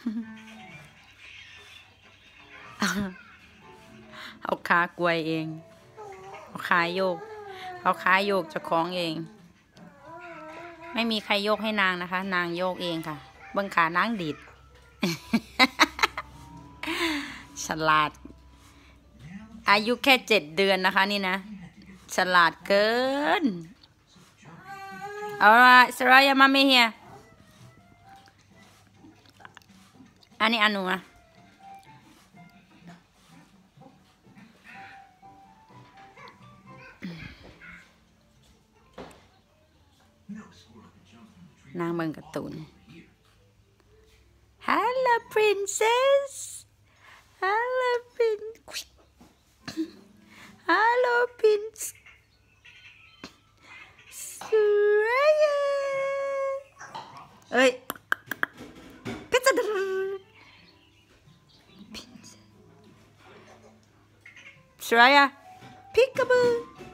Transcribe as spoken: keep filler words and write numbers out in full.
เอาขากวยเองเอาขาโยกเอาขาโยกจะคล้องเองไม่มีใครโยกให้นางนะคะนางโยกเองค่ะเบื้องขานางดิด ฉลาดอายุแค่เจ็ดเดือนนะคะนี่นะฉลาดเกินเอาละสรายามาเมียอันนี้อันหนูนะนางเบิ่งการ์ตูน Hello princess Hello prince Hello prince Suraya เอ้ยก็จะSuraya Peekaboo